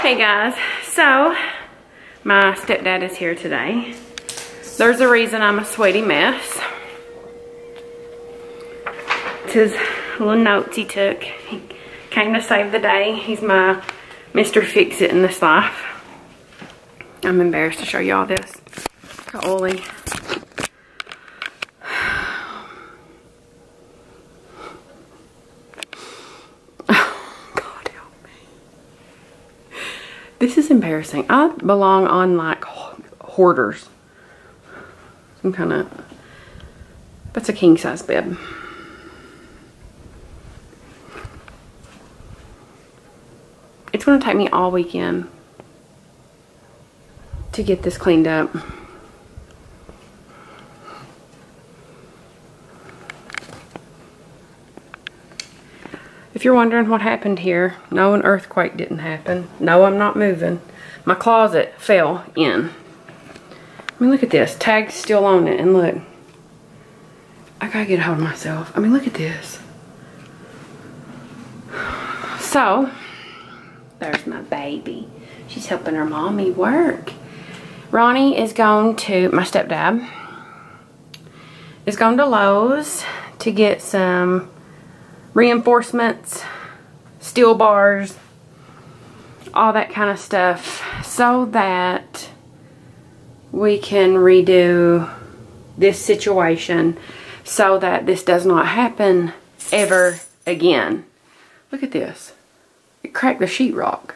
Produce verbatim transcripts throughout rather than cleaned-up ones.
Hey guys, so my stepdad is here today. There's a reason I'm a sweaty mess. It's his little notes he took. He came to save the day. He's my Mister Fix-It in this life. I'm embarrassed to show you all this. Look how oily. This is embarrassing. I belong on like Hoarders. Some kind of, that's a king size bed. It's going to take me all weekend to get this cleaned up. If you're wondering what happened here, no, an earthquake didn't happen. No, I'm not moving. My closet fell in. I mean, look at this. Tag's still on it, and look. I gotta get a hold of myself. I mean, look at this. So, there's my baby. She's helping her mommy work. Ronnie is going to, my stepdad, is going to Lowe's to get some reinforcements, steel bars, all that kind of stuff, so that we can redo this situation so that this does not happen ever again. Look at this. It cracked the sheetrock.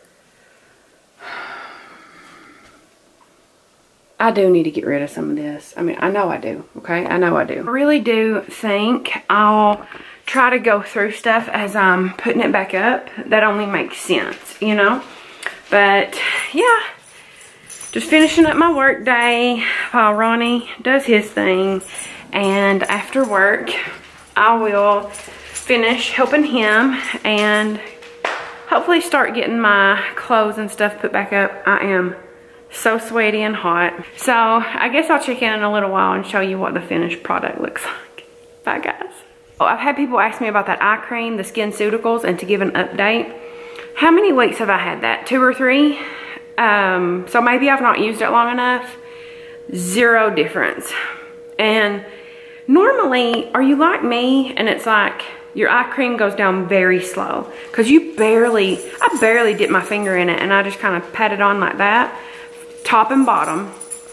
I do need to get rid of some of this. I mean, I know I do, okay? I know I do. I really do think I'll try to go through stuff as I'm putting it back up. That only makes sense, you know? But, yeah. Just finishing up my work day while Ronnie does his thing. And after work, I will finish helping him and hopefully start getting my clothes and stuff put back up. I am so sweaty and hot. So, I guess I'll check in in a little while and show you what the finished product looks like. Bye, guys. I've had people ask me about that eye cream, the SkinCeuticals, and to give an update. How many weeks have I had that? Two or three? Um, so maybe I've not used it long enough. Zero difference. And normally, are you like me and it's like your eye cream goes down very slow? Because you barely, I barely dip my finger in it and I just kind of pat it on like that, top and bottom.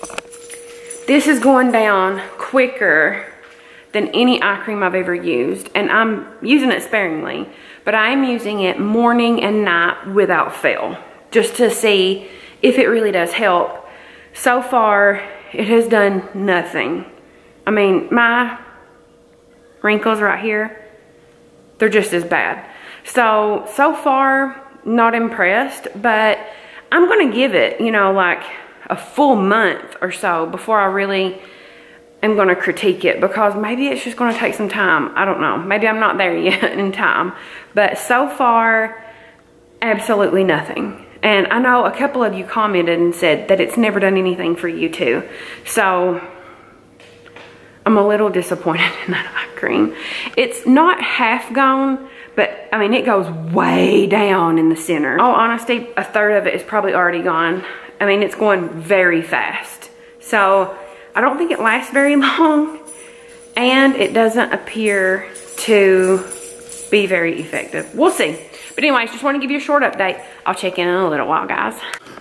This is going down quicker than any eye cream I've ever used, and I'm using it sparingly, but I am using it morning and night without fail, just to see if it really does help. So far, it has done nothing. I mean, my wrinkles right here, they're just as bad. So, so far, not impressed, but I'm gonna give it, you know, like a full month or so before I really I'm going to critique it, because maybe it's just going to take some time. I don't know. Maybe I'm not there yet in time. But so far, absolutely nothing. And I know a couple of you commented and said that it's never done anything for you too. So, I'm a little disappointed in that eye cream. It's not half gone, but I mean, it goes way down in the center. In all honesty, a third of it is probably already gone. I mean, it's going very fast. So, I don't think it lasts very long, and it doesn't appear to be very effective. We'll see. But anyways, just want to give you a short update. I'll check in in a little while, guys.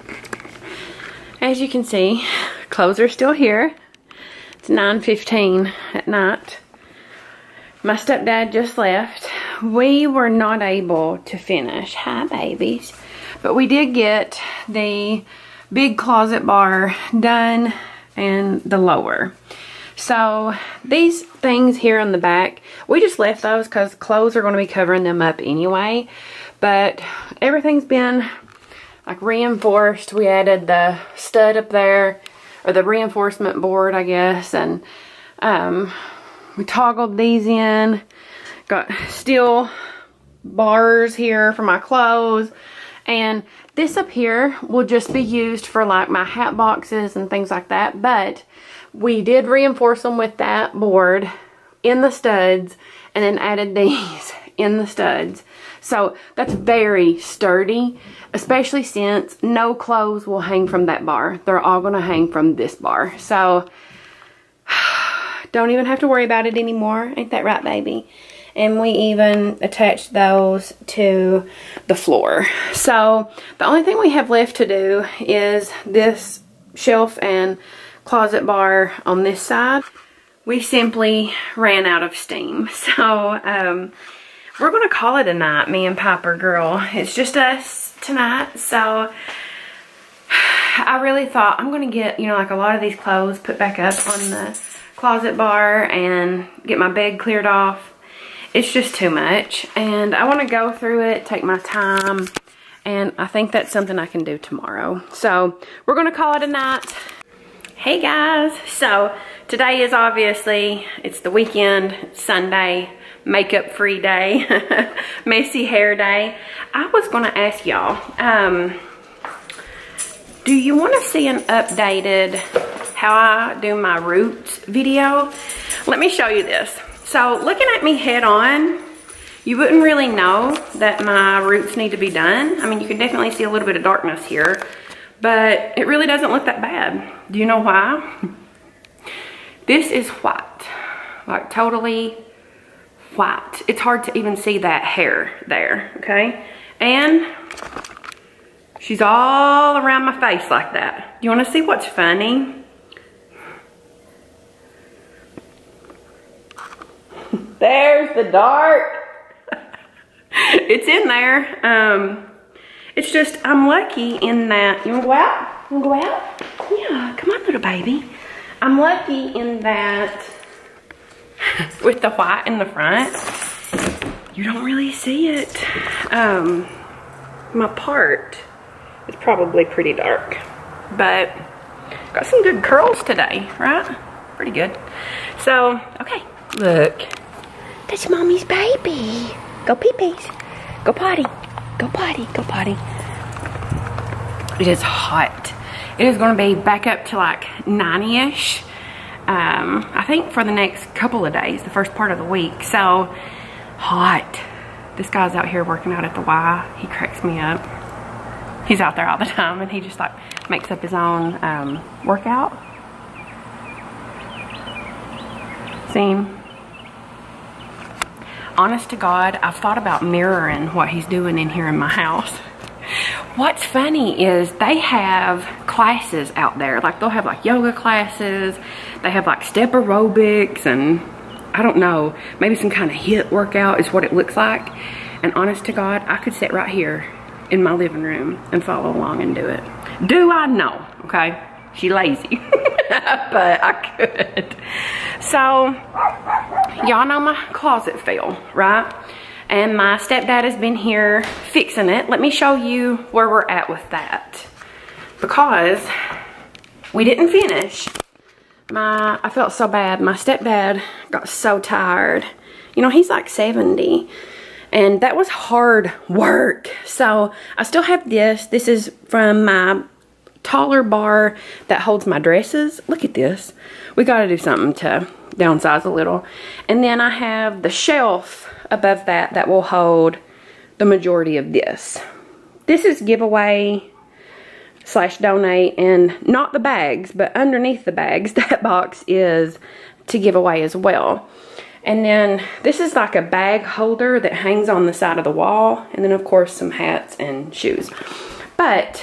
As you can see, clothes are still here. It's nine fifteen at night. My stepdad just left. We were not able to finish. Hi, babies. But we did get the big closet bar done and the lower. So these things here on the back, we just left those because clothes are going to be covering them up anyway. But everything's been like reinforced. We added the stud up there, or the reinforcement board, I guess, and um, we toggled these in. Got steel bars here for my clothes, and this up here will just be used for like my hat boxes and things like that. But we did reinforce them with that board in the studs, and then added these in the studs. So that's very sturdy, especially since no clothes will hang from that bar. They're all gonna hang from this bar. So don't even have to worry about it anymore. Ain't that right, baby? And we even attached those to the floor. So the only thing we have left to do is this shelf and closet bar on this side. We simply ran out of steam. So um, we're gonna call it a night, me and Piper girl. It's just us tonight. So I really thought I'm gonna get, you know, like a lot of these clothes put back up on the closet bar and get my bed cleared off. It's just too much, and I want to go through it, take my time, and I think that's something I can do tomorrow. So we're going to call it a night. Hey guys, so today is obviously, it's the weekend, it's Sunday, makeup free day, messy hair day. I was going to ask y'all, um, do you want to see an updated how I do my roots video? Let me show you this. So looking at me head on, you wouldn't really know that my roots need to be done. I mean, you can definitely see a little bit of darkness here, but it really doesn't look that bad. Do you know why? This is white, like totally white. It's hard to even see that hair there, okay? And she's all around my face like that. You wanna see what's funny? There's the dark. It's in there. Um, it's just, I'm lucky in that, you wanna go out? You wanna go out? Yeah, come on little baby. I'm lucky in that with the white in the front, you don't really see it. Um, my part is probably pretty dark, but got some good curls today, right? Pretty good. So, okay, look. That's mommy's baby. Go pee-pees. Go potty. Go potty. Go potty. It is hot. It is going to be back up to like ninety-ish. Um, I think for the next couple of days, the first part of the week. So, hot. This guy's out here working out at the Y. He cracks me up. He's out there all the time and he just like makes up his own um, workout. See him? Honest to God, I've thought about mirroring what he's doing in here in my house. What's funny is they have classes out there. Like they'll have like yoga classes. They have like step aerobics and I don't know, maybe some kind of HIIT workout is what it looks like. And honest to God, I could sit right here in my living room and follow along and do it. Do I know, okay? She lazy, but I could. So, y'all know my closet fell, right? And my stepdad has been here fixing it. Let me show you where we're at with that. Because we didn't finish. My, I felt so bad. My stepdad got so tired. You know, he's like seventy. And that was hard work. So, I still have this. This is from my taller bar that holds my dresses. Look at this. We got to do something to downsize a little. And then I have the shelf above that that will hold the majority of this. This is giveaway slash donate, and not the bags, but underneath the bags, that box is to give away as well. And then this is like a bag holder that hangs on the side of the wall. And then of course some hats and shoes. But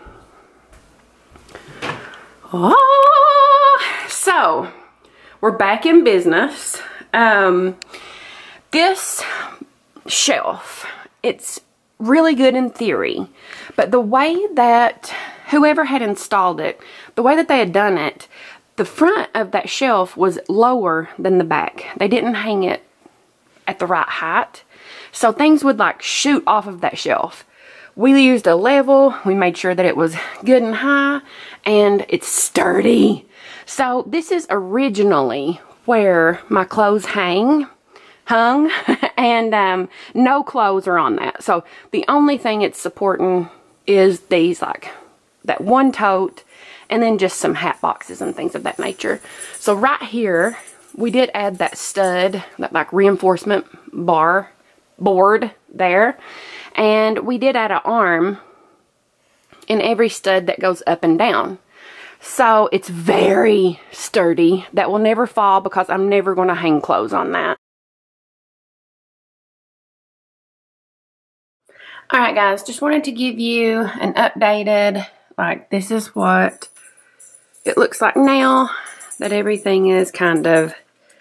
oh, so we're back in business. Um, this shelf, it's really good in theory, but the way that whoever had installed it, the way that they had done it, the front of that shelf was lower than the back. They didn't hang it at the right height, so things would like shoot off of that shelf. We used a level, we made sure that it was good and high, and it's sturdy. So this is originally where my clothes hang, hung, and um, no clothes are on that. So the only thing it's supporting is these, like that one tote, and then just some hat boxes and things of that nature. So right here, we did add that stud, that like reinforcement bar board there. And we did add an arm in every stud that goes up and down. So it's very sturdy. That will never fall because I'm never going to hang clothes on that. Alright guys, just wanted to give you an updated, like this is what it looks like now that everything is kind of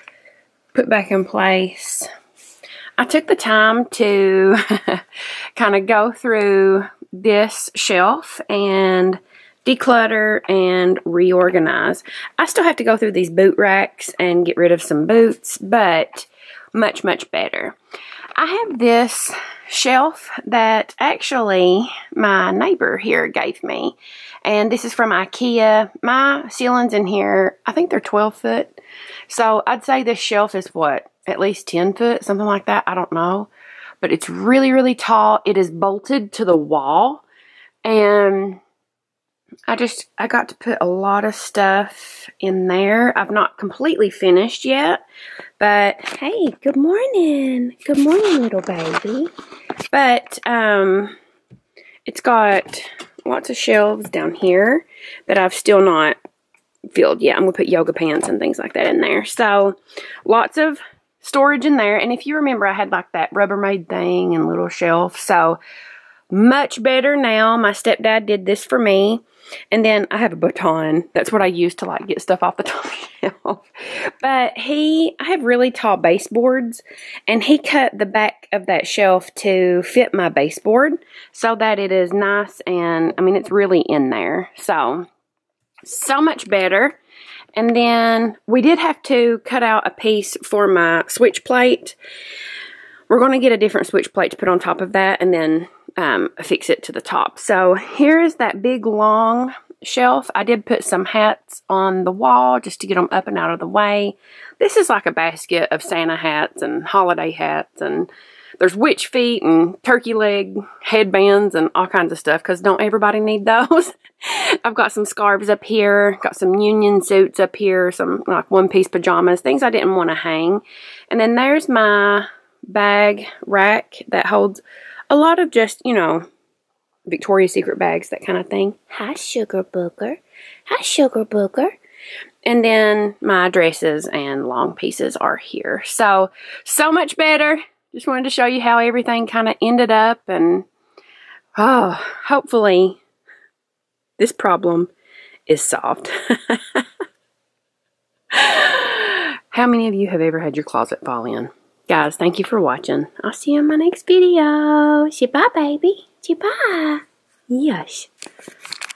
put back in place. I took the time to kind of go through this shelf and declutter and reorganize. I still have to go through these boot racks and get rid of some boots, but much, much better. I have this shelf that actually my neighbor here gave me, and this is from IKEA. My ceilings in here, I think they're twelve foot, so I'd say this shelf is what, at least ten foot, something like that. I don't know, but it's really, really tall. It is bolted to the wall, and I just, I got to put a lot of stuff in there. I've not completely finished yet, but hey, good morning. Good morning, little baby. But, um, it's got lots of shelves down here that I've still not filled yet. I'm going to put yoga pants and things like that in there. So, lots of storage in there. And if you remember, I had like that Rubbermaid thing and little shelf. So, much better now. My stepdad did this for me. And then I have a baton. That's what I use to like get stuff off the top shelf. But he, I have really tall baseboards, and he cut the back of that shelf to fit my baseboard so that it is nice, and I mean it's really in there. So, so much better. And then we did have to cut out a piece for my switch plate. We're going to get a different switch plate to put on top of that, and then um, affix it to the top. So here is that big long shelf. I did put some hats on the wall just to get them up and out of the way. This is like a basket of Santa hats and holiday hats, and there's witch feet and turkey leg headbands and all kinds of stuff, because don't everybody need those? I've got some scarves up here, got some union suits up here, some like one-piece pajamas, things I didn't want to hang. And then there's my bag rack that holds a lot of just, you know, Victoria's Secret bags, that kind of thing. Hi, Sugar Booker. Hi, Sugar Booker. And then my dresses and long pieces are here. So, so much better. Just wanted to show you how everything kind of ended up. And, oh, hopefully this problem is solved. How many of you have ever had your closet fall in? Guys, thank you for watching. I'll see you in my next video. Say bye, baby. Say bye. Yes.